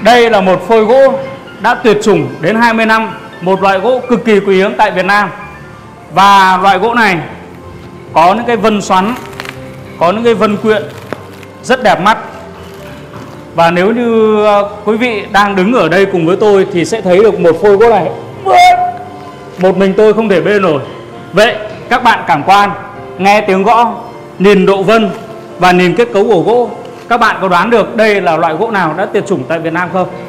Đây là một phôi gỗ đã tuyệt chủng đến 20 năm, một loại gỗ cực kỳ quý hiếm tại Việt Nam. Và loại gỗ này có những cái vân xoắn, có những cái vân quyện rất đẹp mắt. Và nếu như quý vị đang đứng ở đây cùng với tôi thì sẽ thấy được một phôi gỗ này một mình tôi không thể bê nổi. Vậy các bạn cảm quan, nghe tiếng gõ, nhìn độ vân và nhìn kết cấu của gỗ, các bạn có đoán được đây là loại gỗ nào đã tuyệt chủng tại Việt Nam không?